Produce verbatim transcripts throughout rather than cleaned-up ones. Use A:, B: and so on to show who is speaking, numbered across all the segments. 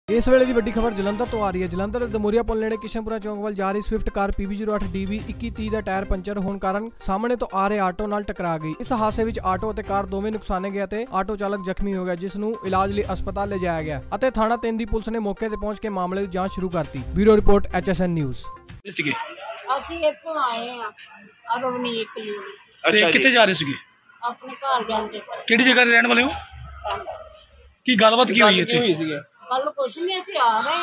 A: इस वेले की वड्डी खबर जलंधर तो आ रही है। जलंधर दमोरिया पुल नेड़े किशनपुरा चौक वाल जा रही Swift car P B zero अठ डी बी इक्की तीह का टायर पंचर होने कारण सामने तो आ रहे आटो नाल टकरा गई। इस हादसे में आटो और कार दोवें नुकसाने गए ते आटो चालक जख्मी हो गया, जिसनू इलाज लिए अस्पताल ले जाया गया अते थाना तीन दी पुलिस ने मौके ते पहुंच के मामले की जांच शुरू करती। Bureau report H S N news.
B: ਅਸੀਂ ਇੱਥੋਂ ਆਏ ਆ ਅਰਵਨੀਕ ਕਲੋਨੀ।
C: ਅੱਛਾ, ਕਿੱਥੇ ਜਾ ਰਹੇ ਸੀਗੇ?
B: ਆਪਣੇ ਘਰ ਜਾਂਦੇ।
C: ਕਿਹੜੀ ਜਗ੍ਹਾ ਦੇ ਰਹਿਣ ਵਾਲੇ ਹੋ? ਕੀ ਗੱਲਬਾਤ ਕੀ ਹੋਈ ਇੱਥੇ?
B: ਕੱਲ ਕੁਛ ਨਹੀਂ, ਅਸੀਂ ਆ ਰਹੇ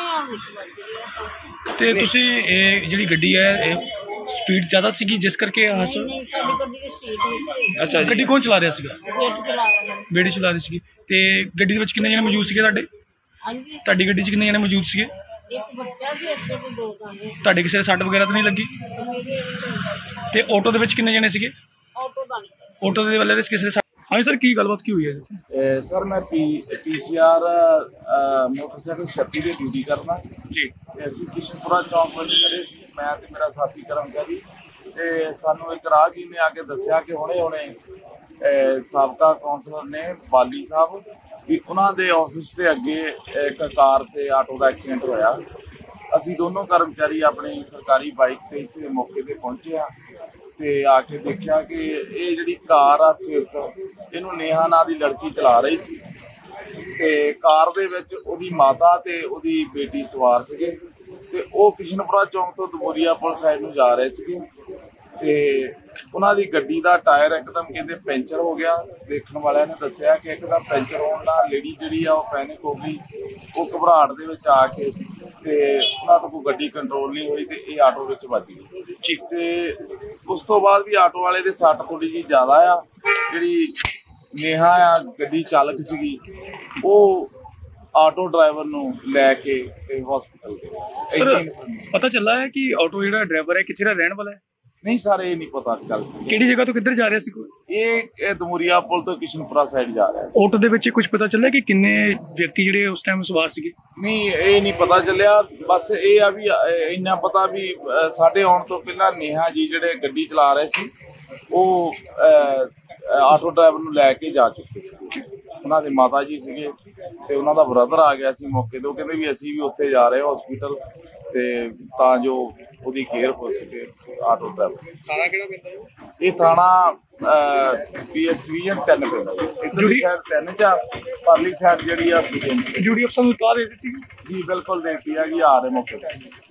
B: ਆ।
C: ਤੇ ਤੁਸੀਂ ਇਹ ਜਿਹੜੀ ਗੱਡੀ ਹੈ ਇਹ ਸਪੀਡ ਜ਼ਿਆਦਾ ਸੀਗੀ ਜਿਸ ਕਰਕੇ ਹਾਦਸਾ?
B: ਨਹੀਂ, ਸਾਡੀ ਗੱਡੀ ਦੀ ਸਪੀਡ ਨਹੀਂ ਸੀ।
C: ਅੱਛਾ, ਗੱਡੀ ਕੌਣ ਚਲਾ ਰਿਹਾ ਸੀਗਾ?
B: ਬੇਟੀ ਚਲਾ ਰਹੀ ਸੀ।
C: ਬੇਟੀ ਚਲਾ ਰਹੀ ਸੀਗੀ। ਤੇ ਗੱਡੀ ਦੇ ਵਿੱਚ ਕਿੰਨੇ ਜਣੇ ਮੌਜੂਦ ਸੀਗੇ ਤੁਹਾਡੇ?
B: ਹਾਂਜੀ,
C: ਤੁਹਾਡੀ ਗੱਡੀ 'ਚ ਕਿੰਨੇ ਜਣੇ ਮੌਜੂਦ ਸੀਗੇ?
B: ਇੱਕ ਬੱਚਾ ਸੀ, ਅੱਗੇ ਤੇ ਦੋ ਜਾਣੇ।
C: ਤੁਹਾਡੇ ਕਿਸੇ ਦੇ ਸੱਟ ਵਗੈਰਾ ਤਾਂ ਨਹੀਂ ਲੱਗੀ? ਤੇ ਆਟੋ ਦੇ ਵਿੱਚ ਕਿੰਨੇ ਜਣੇ ਸੀਗੇ?
B: ਆਟੋ ਦਾ ਨਹੀਂ।
C: ਆਟੋ ਦੇ ਵਾਲੇ ਦੇ ਕਿਸੇ ਦੇ ਸੱਟ? ਹਾਂਜੀ ਸਰ, ਕੀ ਗੱਲਬਾਤ ਕੀ ਹੋਈ ਹੈ?
D: ਸਰ ਮੈਂ ਪੀ ਪੀ ਸੀ ਆਰ ਮੋਟਰਸਾਈਕਲ ਛੱਤੀ ਦੀ ਡਿਊਟੀ ਕਰਨਾ
C: ਜੀ।
D: ਤੇ ਅਸੀਂ ਕਿਸ਼ਨਪੁਰਾ ਚੌਂਕ ਵਿੱਚ ਖੜੇ ਸੀ, ਮੈਂ ਤੇ ਮੇਰਾ ਸਾਥੀ ਕਰਮਚਾਰੀ। ਤੇ ਸਾਨੂੰ ਇੱਕ ਰਾਹਗੀਰ ਨੇ ਆ ਕੇ ਦੱਸਿਆ ਕਿ ਹੁਣੇ ਹੁਣੇ ਸਾਬਕਾ ਕੌਂਸਲਰ ਨੇ ਬਾਲੀ ਸਾਹਿਬ ਵੀ ਉਹਨਾਂ ਦੇ ਆਫਿਸ ਦੇ ਅੱਗੇ ਇੱਕ ਕਾਰ ਤੇ ਆਟੋ ਦਾ ਐਕਸੀਡੈਂਟ ਹੋਇਆ। ਅਸੀਂ ਦੋਨੋਂ ਕਰਮਚਾਰੀ ਆਪਣੀ ਸਰਕਾਰੀ ਬਾਈਕ ਤੇ ਇੱਥੇ ਮੌਕੇ ਤੇ ਪਹੁੰਚੇ ਆ ਤੇ ਆ ਕੇ ਦੇਖਿਆ ਕਿ ਇਹ ਜਿਹੜੀ ਕਾਰ ਆ ਸਵਿਫਟ, ਇਹਨੂੰ ਨੇਹਾ ਨਾਂ ਦੀ ਲੜਕੀ ਚਲਾ ਰਹੀ ਸੀ ਤੇ ਕਾਰ ਦੇ ਵਿੱਚ ਉਹਦੀ ਮਾਤਾ ਤੇ ਉਹਦੀ ਬੇਟੀ ਸਵਾਰ ਸੀਗੇ ਤੇ ਉਹ ਕਿਸ਼ਨਪੁਰਾ ਚੌਂਕ ਤੋਂ ਦਮੋਰੀਆ ਪੁਲ ਸਾਈਡ ਨੂੰ ਜਾ ਰਹੇ ਸੀਗੇ ਤੇ ਉਹਨਾਂ ਦੀ ਗੱਡੀ ਦਾ ਟਾਇਰ ਇੱਕਦਮ ਕਹਿੰਦੇ ਪੈਂਚਰ ਹੋ ਗਿਆ। ਦੇਖਣ ਵਾਲਿਆਂ ਨੇ ਦੱਸਿਆ ਕਿ ਇੱਕਦਮ ਪੈਂਚਰ ਹੋਣ ਨਾਲ ਲੇਡੀ ਜਿਹੜੀ ਆ ਉਹ ਪੈਨਿਕ ਹੋ ਗਈ। ਉਹ ਘਬਰਾਹਟ ਦੇ ਵਿੱਚ ਆ ਕੇ ਤੇ ਉਹਨਾਂ ਤੋਂ ਕੋਈ ਗੱਡੀ ਕੰਟਰੋਲ ਨਹੀਂ ਹੋਈ ਤੇ ਇਹ ਆਟੋ ਵਿੱਚ ਵੱਜ ਗਈ ਜੀ। ਤੇ ਉਸ ਤੋਂ ਬਾਅਦ ਵੀ ਆਟੋ ਵਾਲੇ ਦੇ ਸੱਟ ਥੋੜੀ ਜਿਹੀ ਜ਼ਿਆਦਾ ਆ। ਜਿਹੜੀ ਨੇਹਾ ਆ ਗੱਡੀ ਚਾਲਕ ਸੀਗੀ, ਉਹ ਆਟੋ ਡਰਾਈਵਰ ਨੂੰ ਲੈ ਕੇ ਤੇ ਹਸਪੀਟਲ ਗਏ।
C: ਸਰ ਪਤਾ ਚੱਲਾ ਹੈ ਕਿ ਆਟੋ ਜਿਹੜਾ ਡਰਾਈਵਰ ਹੈ ਕਿੱਥੇ ਦਾ ਰਹਿਣ ਵਾਲਾ ਹੈ?
D: ਨਹੀਂ ਸਰ, ਇਹ ਨਹੀਂ ਪਤਾ ਚੱਲ।
C: ਕਿਹੜੀ ਜਗ੍ਹਾ ਤੋਂ ਕਿੱਧਰ ਜਾ ਰਿਹਾ ਸੀ?
D: ਇਹ ਦਮੋਰੀਆ ਪੁਲ ਤੋਂ ਕਿਸ਼ਨਪੁਰਾ ਸਾਈਡ ਜਾ ਰਿਹਾ ਸੀ।
C: ਆਟੋ ਦੇ ਵਿੱਚ ਕੁਝ ਪਤਾ ਚੱਲਿਆ ਕਿ ਕਿੰਨੇ ਵਿਅਕਤੀ ਜਿਹੜੇ ਉਸ ਟਾਈਮ ਸਵਾਰ ਸੀਗੇ?
D: ਨਹੀਂ, ਇਹ ਨਹੀਂ ਪਤਾ ਚੱਲਿਆ। ਬਸ ਇਹ ਆ ਵੀ ਇੰਨਾ ਪਤਾ ਵੀ ਸਾਡੇ ਆਉਣ ਤੋਂ ਪਹਿਲਾਂ ਨੇਹਾ ਜੀ ਜਿਹੜੇ ਗੱਡੀ ਚਲਾ ਰਹੇ ਸੀ ਉਹ ਆਟੋ ਡਰਾਈਵਰ ਨੂੰ ਲੈ ਕੇ ਜਾ ਚੁੱਕੇ ਸੀ। ਉਹਨਾਂ ਦੇ ਮਾਤਾ ਜੀ ਸੀਗੇ ਤੇ ਉਹਨਾਂ ਦਾ ਬ੍ਰਦਰ ਆ ਗਿਆ ਸੀ ਮੌਕੇ ਤੇ। ਉਹ ਕਹਿੰਦੇ ਵੀ ਅਸੀਂ ਵੀ ਉੱਥੇ ਜਾ ਰਹੇ ਹਸਪੀਟਲ ਤੇ ਤਾਂ ਜੋ ਉਹਦੀ ਕੇਅਰ ਹੋ ਸਕੇ। ਆਟੋ ਡਰਾਈਵਰ ਥਾਣਾ ਕਿਹੜਾ ਪੈਂਦਾ? ਇਹ ਥਾਣਾ ਪੀ ਐਸ ਡਿਵੀਜ਼ਨ ਤਿੰਨ ਪੈਂਦਾ। ਇੱਧਰਲੀ ਸਾਈਡ ਤਿੰਨ ਚ, ਪਰਲੀ ਸਾਈਡ ਜਿਹੜੀ ਆ ਡਿਊਟੀ ਅਫਸਰ ਨੂੰ ਇਤਲਾਹ ਦੇ ਦਿੱਤੀ ਜੀ? ਬਿਲਕੁਲ ਦੇ ਦਿੱਤੀ ਹੈਗੀ, ਆ ਰਹੇ ਮੌਕੇ ਤੇ।